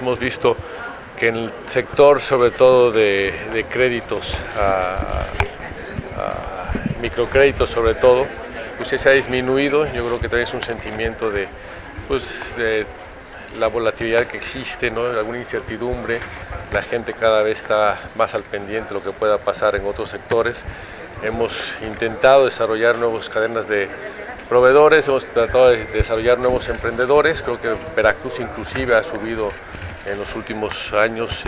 Hemos visto que en el sector, sobre todo de créditos, microcréditos sobre todo, pues se ha disminuido. Yo creo que también es un sentimiento de la volatilidad que existe, ¿no? Alguna incertidumbre. La gente cada vez está más al pendiente de lo que pueda pasar en otros sectores. Hemos intentado desarrollar nuevas cadenas de proveedores, hemos tratado de desarrollar nuevos emprendedores. Creo que Veracruz inclusive ha subido en los últimos años